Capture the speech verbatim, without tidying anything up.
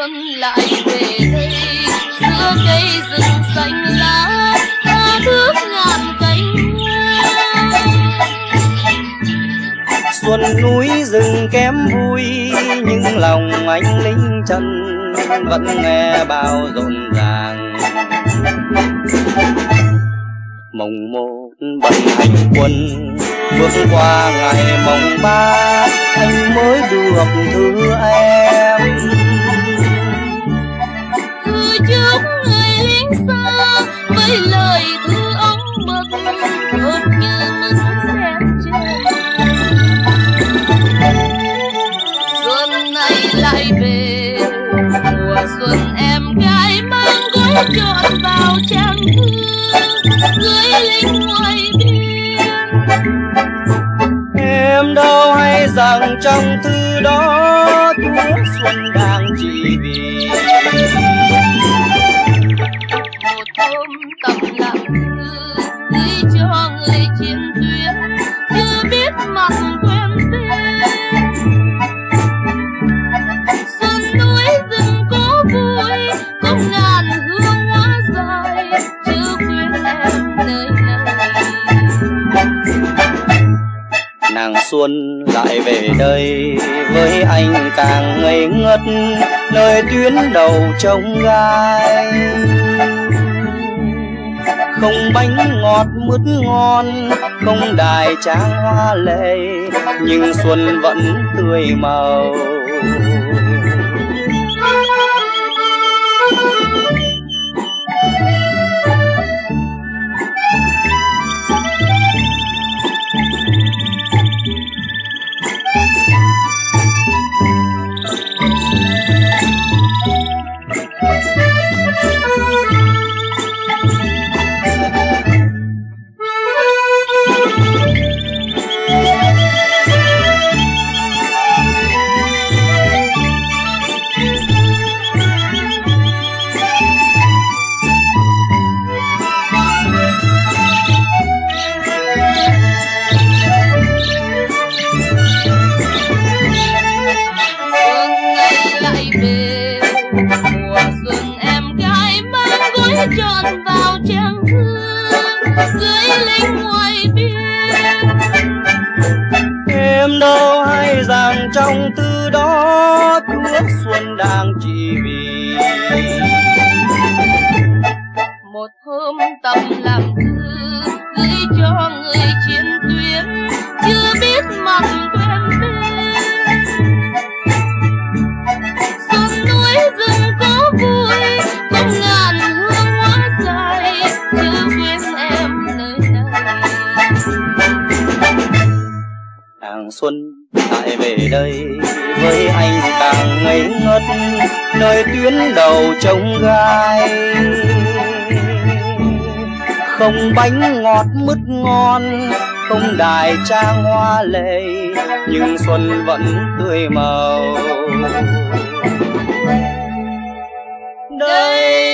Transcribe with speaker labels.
Speaker 1: xuân lại về đây, giữa cây rừng xanh lá ta bước ngàn cánh hoa.
Speaker 2: Xuân núi rừng kém vui, nhưng lòng anh lính chân vẫn nghe bao rộn ràng. Mồng một bận hành quân, bước qua ngày mồng ba, anh mới được thư em.
Speaker 1: Thư chúc người lính xa với lời thư ống mực, tốt như mực xem trên. Xuân này lại về, mùa xuân em gái mang gối trọn vào trang thư gửi lính ngoài biên.
Speaker 2: Em đâu hay rằng trong thư đó Chúa xuân đang chỉ vì
Speaker 1: một hôm tập lặng thư gửi cho người chiến tuyến chưa biết mặt quen tên. Xuân núi rừng có vui, có ngàn hương hoa dài chưa quên em nơi này.
Speaker 2: nàng xuân lại về đây, với anh càng ngây ngất nơi tuyến đầu trông gai. Không bánh ngọt mứt ngon, không đài tráng hoa lệ, nhưng xuân vẫn tươi màu.
Speaker 1: Trọn vào trang thư gửi lính ngoài biên.
Speaker 2: Em đâu hay rằng trong thư đó Chúa xuân đang chỉ vì
Speaker 1: một hôm tập làm thư gửi cho người chiến tuyến chưa biết mặt quen tên. Xuân núi rừng có vui, có ngàn hương hoa dài chưa quên em nơi này.
Speaker 2: nàng xuân lại về đây, với anh càng ngây ngất nơi tuyến đầu trông gai. Không bánh ngọt mứt ngon, không đài trang hoa lệ, nhưng xuân vẫn tươi màu. Đây